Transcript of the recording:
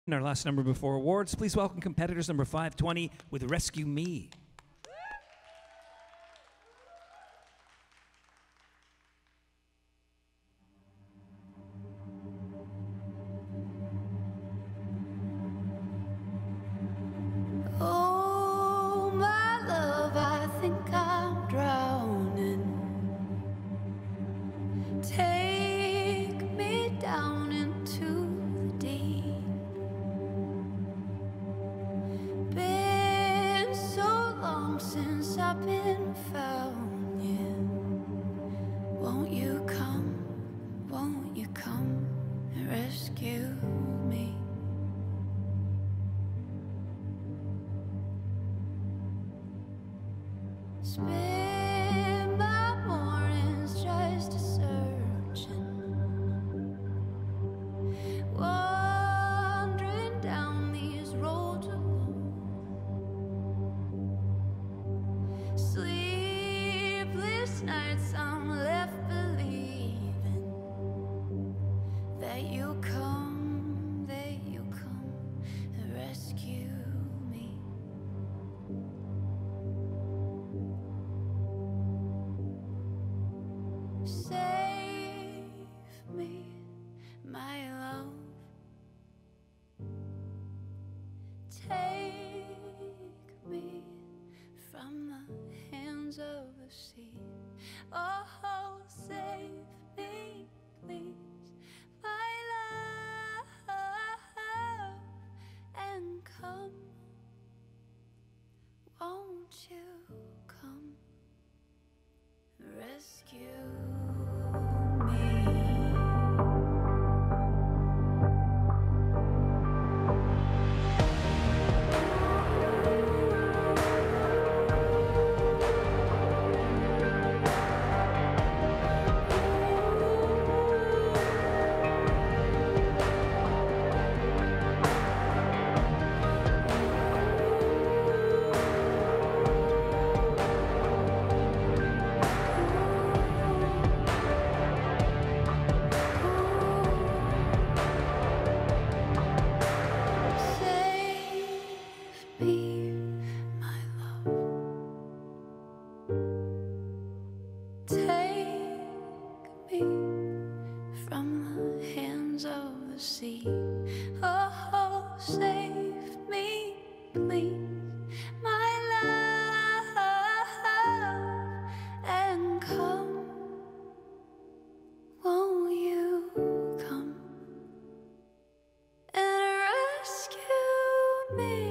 Our last number before awards. Please welcome competitors number 520 with Rescue Me. Oh, my love, I think I'm drowning. Take me down into the deep. Been so long since I've been found, yeah. Won't you come and rescue me? Spend my mornings just searching, wandering down these roads alone. Sleepless nights I'm left believing that you come and rescue me. Save me, my love. Take me from the hands of the sea. Oh, save me, please, my love, and come. Won't you come rescue me? Sea. Oh, save me, please, my love, and come. Won't you come and rescue me?